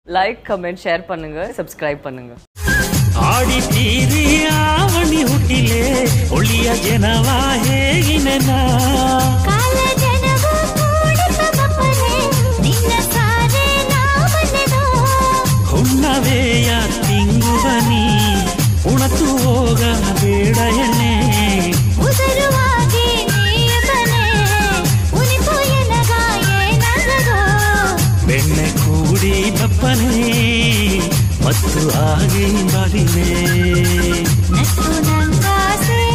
like comment share பண்ணுங்க subscribe பண்ணுங்க ಆಡಿ ತೀರಿ ಆವಣಿ ಹುಟ್ಟಿಲೆ ಒಳಿಯ ಜನವಾ ಹೇಗಿನ ಕಾಲ ಜನವು ಕೂಡಿತ ಬಪ್ಪನೆ ನಿನ್ನ ಸಾರೆ ನಾಮನೆದೋ ಹುಣ್ಣವೆಯ ತಿಂಗುವನಿ ಉಣತು ಹೋಗ ಬೇಡ ಎಣ್ಣೆ ಉದರುವಾಗಿ ನೀಯಬನೆ ಉನಿಪು ಎನಗಾಯೇನಗದೋ ಬೆಣ್ಣೆ ಕೂಡಿ ಬಪ್ಪನೆ ಮತ್ತು ಆಗಿ ಬರಿವೆ ನಟ್ಟು ನಂಗಾಸೆ